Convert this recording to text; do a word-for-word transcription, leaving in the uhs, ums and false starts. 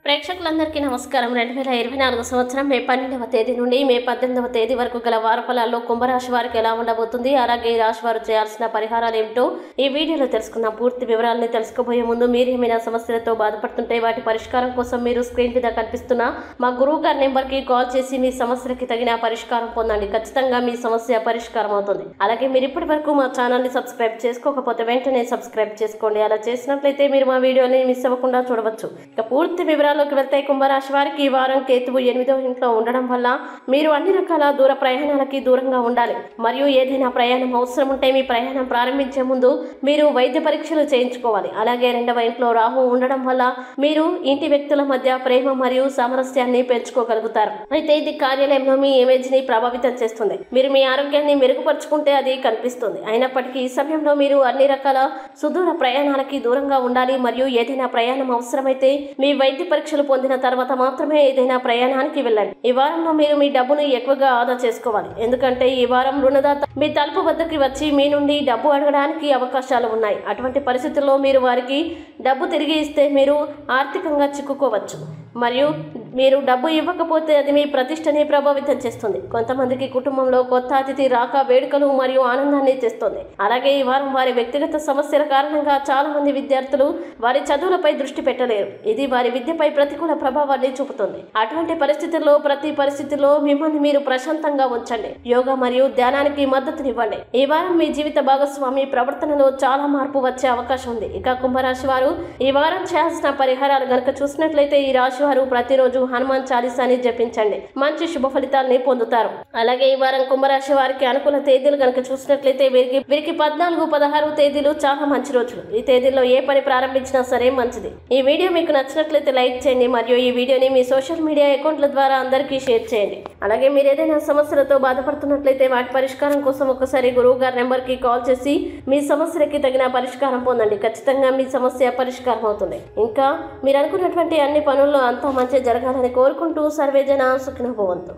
ప్రేక్షకులందరికీ నమస్కారం. రెండు వేల ఇరవై నాలుగు సంవత్సరం మే పన్నెండవ తేదీ నుండి మే పద్దెనిమిదవ తేదీ వరకు గల వార ఫలాల్లో కుంభరాశి వారికి ఎలా ఉండబోతుంది, అలాగే ఈ రాశి వారు చేయాల్సిన పరిహారాలు ఏమిటో ఈ వీడియోలో తెలుసుకుందాం. పూర్తి వివరాలని తెలుసుకోబోయే ముందు మీరు ఏమైనా సమస్యలతో బాధపడుతుంటే వాటి పరిష్కారం కోసం మీరు స్క్రీన్ మీద కనిపిస్తున్న మా గురువు గారి నెంబర్ కి కాల్ చేసి మీ సమస్యలకి తగిన పరిష్కారం పొందండి. ఖచ్చితంగా మీ సమస్య పరిష్కారం అవుతుంది. అలాగే మీరు ఇప్పటి వరకు మా ఛానల్ ని సబ్స్క్రైబ్ చేసుకోకపోతే వెంటనే సబ్స్క్రైబ్ చేసుకోండి. అలా చేసినట్లయితే మీరు మా వీడియోని మిస్ అవ్వకుండా చూడవచ్చు. ఇక పూర్తి వివరాలు లోకి వెళ్తే కుంభరాశి వారికి ఈ వారం కేతువు ఎనిమిదో ఇంట్లో ఉండడం వల్ల మీరు అన్ని రకాల దూర ప్రయాణాలకి దూరంగా ఉండాలి. మరియు ఏదైనా ప్రయాణం అవసరం ఉంటే మీ ప్రయాణం ప్రారంభించే ముందు మీరు వైద్య పరీక్షలు చేయించుకోవాలి. అలాగే రెండవ ఇంట్లో రాహు ఉండడం వల్ల మీరు ఇంటి వ్యక్తుల మధ్య ప్రేమ మరియు సామరస్యాన్ని పెంచుకోగలుగుతారు. అయితే ఇది కార్యాలయంలో మీ ఇమేజ్ ని ప్రభావితం చేస్తుంది. మీరు మీ ఆరోగ్యాన్ని మెరుగుపరుచుకుంటే అది కనిపిస్తుంది. అయినప్పటికీ ఈ సమయంలో మీరు అన్ని రకాల సుదూర ప్రయాణాలకి దూరంగా ఉండాలి. మరియు ఏదైనా ప్రయాణం అవసరమైతే మీ వైద్య పరీక్షలు పొందిన తర్వాత మాత్రమే ఏదైనా ప్రయాణానికి వెళ్ళండి. ఈ వారంలో మీరు మీ డబ్బును ఎక్కువగా ఆదా చేసుకోవాలి. ఎందుకంటే ఈ వారం రుణదాత మీ తలుపు వద్దకి వచ్చి మీ నుండి డబ్బు అడగడానికి అవకాశాలు ఉన్నాయి. అటువంటి పరిస్థితుల్లో మీరు వారికి డబ్బు తిరిగి ఇస్తే మీరు ఆర్థికంగా చిక్కుకోవచ్చు. మరియు మీరు డబ్బు ఇవ్వకపోతే అది మీ ప్రతిష్టని ప్రభావితం చేస్తుంది. కొంతమందికి కుటుంబంలో కొత్త అతిథి రాక వేడుకలు మరియు ఆనందాన్ని తెస్తుంది. అలాగే ఈ వారం వారి వ్యక్తిగత సమస్యల కారణంగా చాలా మంది విద్యార్థులు వారి చదువులపై దృష్టి పెట్టలేరు. ఇది వారి విద్యపై ప్రతికూల ప్రభావాన్ని చూపుతుంది. అటువంటి పరిస్థితుల్లో ప్రతి పరిస్థితిలో మిమ్మల్ని మీరు ప్రశాంతంగా ఉంచండి. యోగా మరియు ధ్యానానికి మద్దతునివ్వండి. ఈ వారం మీ జీవిత భాగస్వామి ప్రవర్తనలో చాలా మార్పు వచ్చే అవకాశం ఉంది. ఇక కుంభరాశి వారు ఈ వారం చేయాల్సిన పరిహారాలు గనక చూసినట్లయితే ఈ రాశి వారు ప్రతిరోజు హనుమాన్ చాలీసాని జపించండి. మంచి శుభ ఫలితాలని పొందుతారు. అలాగే ఈ వారం కుంభరాశి వారికి అనుకూల తేదీలు గనక చూసినట్లయితే వీరికి వీరికి పద్నాలుగు పదహారు తేదీలు చాలా మంచి రోజులు. ఈ తేదీల్లో ఏ పని ప్రారంభించినా సరే మంచిది. ఈ వీడియో మీకు నచ్చినట్లయితే లైక్ చేయండి మరియు ఈ వీడియోని మీ సోషల్ మీడియా అకౌంట్ల ద్వారా అందరికీ షేర్ చేయండి. అలాగే మీరు ఏదైనా సమస్యలతో బాధపడుతున్నట్లయితే వాటి పరిష్కారం కోసం ఒకసారి గురువు గారి నెంబర్ కి కాల్ చేసి మీ సమస్యలకి తగిన పరిష్కారం పొందండి. ఖచ్చితంగా మీ సమస్య పరిష్కారం అవుతుంది. ఇంకా మీరు అనుకున్నటువంటి అన్ని పనుల్లో అంతా మంచి జరగాలని కోరుకుంటూ సర్వేజన సుఖినో భవంతు.